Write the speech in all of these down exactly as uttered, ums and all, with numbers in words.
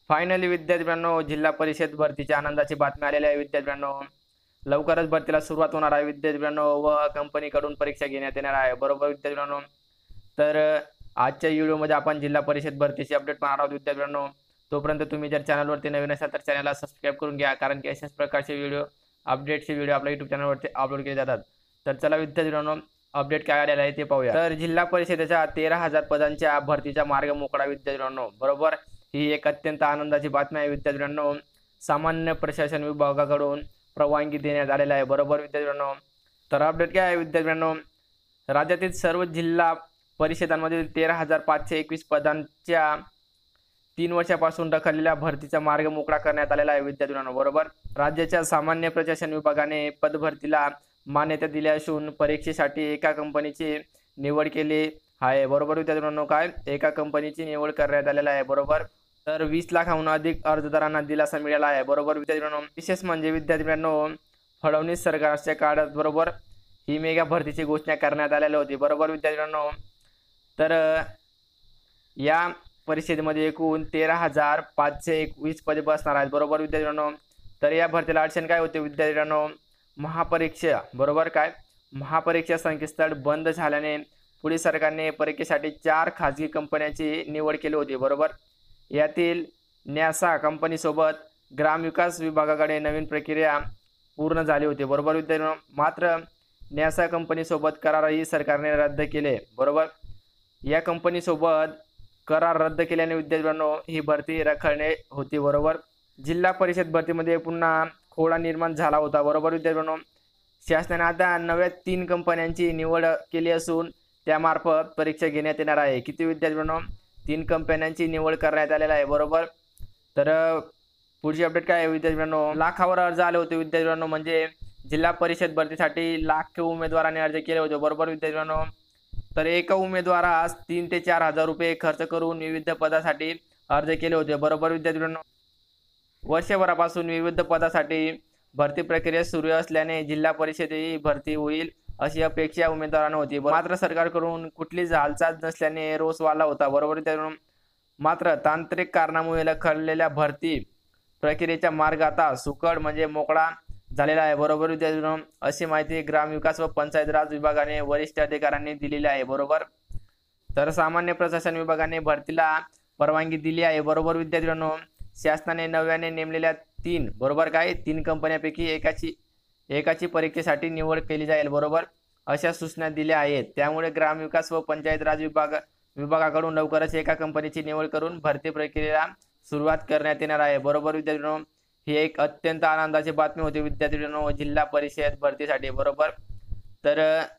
Finally विद्यार्थ्यांनो, जिल्हा परिषद भरतीच्या आनंदाची बातमी आलेली आहे विद्यार्थ्यांनो. लवकरच भरतीला सुरुवात होणार आहे विद्यार्थ्यांनो व कंपनीकडून परीक्षा घेण्यात येणार आहे. बरोबर विद्यार्थ्यांनो. तर आजच्या व्हिडिओमध्ये आपण जिल्हा परिषद भरतीची अपडेट पाहणार आहोत विद्यार्थ्यांनो. तोपर्यंत तुम्ही जर चॅनलवरती नवीन असाल तर चॅनलला सबस्क्राईब करून घ्या, कारण की अशाच प्रकारचे व्हिडिओ अपडेटचे व्हिडिओ आपल्या यूट्यूब चॅनलवरती अपलोड केले जातात. तर चला विद्यार्थ्यांनो, अपडेट काय आलेला आहे ते पाहूया. तर जिल्हा परिषदेच्या तेरा हजार पदांच्या भरतीचा मार्ग मोकळा विद्यार्थ्यांनो. बरोबर, ही एक अत्यंत आनंदाची बातमी आहे विद्यार्थ्यांनो. सामान्य प्रशासन विभागाकडून परवानगी देण्यात आलेला आहे. बरोबर विद्यार्थ्यांनो. तर अपडेट काय आहे विद्यार्थ्यांनो, राज्यातील सर्व जिल्हा परिषदांमधील तेरा हजार पाचशे एकवीस पदांच्या तीन वर्षापासून ढकललेल्या भरतीचा मार्ग मोकळा करण्यात आलेला आहे विद्यार्थ्यांनो. बरोबर, राज्याच्या सामान्य प्रशासन विभागाने पदभरतीला मान्यता दिली असून परीक्षेसाठी एका कंपनीची निवड केली आहे. बरोबर विद्यार्थ्यांनो. काय एका कंपनीची निवड करण्यात आलेला आहे. बरोबर, तर वीस लाखाहून अधिक अर्जदारांना दिलासा मिळाला आहे. बरोबर विद्यार्थ्यांनो. विशेष म्हणजे विद्यार्थ्यांनो, फडणवीस सरकारच्या काळात बरोबर ही मेगा भरतीची घोषणा करण्यात आलेली होती. बरोबर विद्यार्थ्यांनो. तर या परिषदेमध्ये एकूण तेरा हजार पाचशे एकवीस पदे बसणार आहेत. बरोबर विद्यार्थ्यांनो. तर या भरतीला अडचण काय होते विद्यार्थ्यांनो, महापरीक्षा. बरोबर, काय महापरीक्षा संकेतस्थळ बंद झाल्याने पुढे सरकारने परीक्षेसाठी चार खाजगी कंपन्यांची निवड केली होती. बरोबर, यातील न्यासा कंपनीसोबत ग्रामविकास विभागाकडे नवीन प्रक्रिया पूर्ण झाली होती. बरोबर विद्यार्थ्यांनो. मात्र न्यासा कंपनीसोबत करारही सरकारने रद्द केले. बरोबर, या कंपनीसोबत करार रद्द केल्याने विद्यार्थ्यांनो ही भरती रखडणे होती. बरोबर, जिल्हा परिषद भरतीमध्ये पुन्हा खोडा निर्माण झाला होता. बरोबर विद्यार्थ्यांनो. शासनाने आता नव्या तीन कंपन्यांची निवड केली असून त्यामार्फत परीक्षा घेण्यात येणार आहे. किती विद्यार्थ्यांनो, तीन कंपन्यांची निवड करण्यात आलेला आहे. बरोबर. तर पुढची अपडेट काय आहे विद्यार्थ्यांनो, लाखावर अर्ज आले होते विद्यार्थ्यांनो. म्हणजे जिल्हा परिषद भरतीसाठी लाख उमेदवारांनी अर्ज केले होते. बरोबर विद्यार्थ्यांनो. तर एका उमेदवारास तीन ते चार हजार रुपये खर्च करून विविध पदासाठी अर्ज केले होते. बरोबर विद्यार्थ्यांनो. वर्षभरापासून विविध पदासाठी भरती प्रक्रिया सुरू असल्याने जिल्हा परिषदेची भरती होईल अशी अपेक्षा उमेदवारांना होती. मात्र सरकारकडून कुठलीच हालचाल नसल्याने रोष वाढला होता. बरोबर विद्यार्थ्यांनो. मात्र तांत्रिक कारणामुळे रखडलेल्या भरती प्रक्रियेचा मार्ग आता सुकड म्हणजे मोकळा झालेला आहे. बरोबर विद्यार्थ्यांनो. अशी माहिती ग्रामविकास व पंचायत राज विभागाने वरिष्ठ अधिकाऱ्यांनी दिलेली आहे. बरोबर. तर सामान्य प्रशासन विभागाने भरतीला परवानगी दिली आहे. बरोबर विद्यार्थ्यांनो. शासनाने नव्याने नेमलेल्या तीन बरोबर काय तीन कंपन्यांपैकी एकाची एकाची परीक्षेसाठी निवड केली जाईल. बरोबर, अशा सूचना दिल्या आहेत. त्यामुळे ग्रामविकास व पंचायत राज विभाग विभागाकडून लवकरच एका कंपनीची निवड करून भरती प्रक्रियेला सुरुवात करण्यात येणार आहे. बरोबर विद्यार्थ्यांनो. ही एक अत्यंत आनंदाची बातमी होती विद्यार्थ्यांनो जिल्हा परिषद भरतीसाठी. बरोबर. तर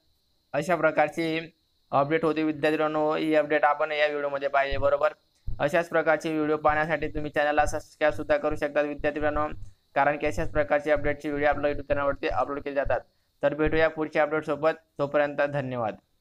अशा प्रकारची अपडेट होती विद्यार्थ्यांनो. ही अपडेट आपण या व्हिडिओमध्ये पाहिजे. बरोबर. अशाच प्रकारचे व्हिडिओ पाहण्यासाठी तुम्ही चॅनलला सबस्क्राईब सुद्धा करू शकता विद्यार्थ्यांनो, कारण की अशाच प्रकारचे अपडेटचे व्हिडिओ आपल्या यूट्यूब चॅनलवरती अपलोड केले जातात. तर भेटूया पुढच्या अपडेट सोबत. तोपर्यंत धन्यवाद.